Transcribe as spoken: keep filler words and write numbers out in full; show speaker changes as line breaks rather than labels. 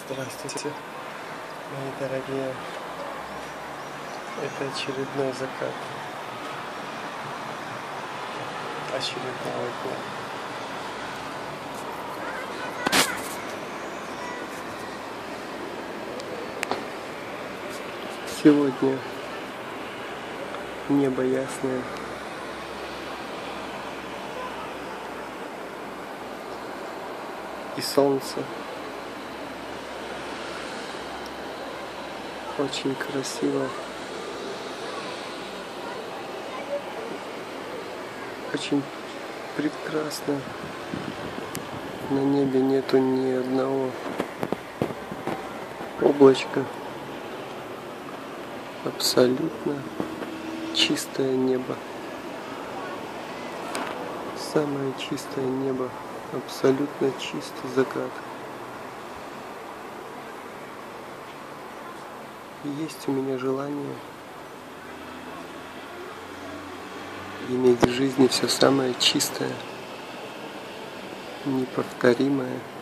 Здравствуйте, мои дорогие. Это очередной закат очередного дня. Сегодня небо ясное. И солнце. Очень красиво. Очень прекрасно. На небе нету ни одного облачка. Абсолютно чистое небо. Самое чистое небо. Абсолютно чистый закат. Есть у меня желание иметь в жизни все самое чистое, неповторимое.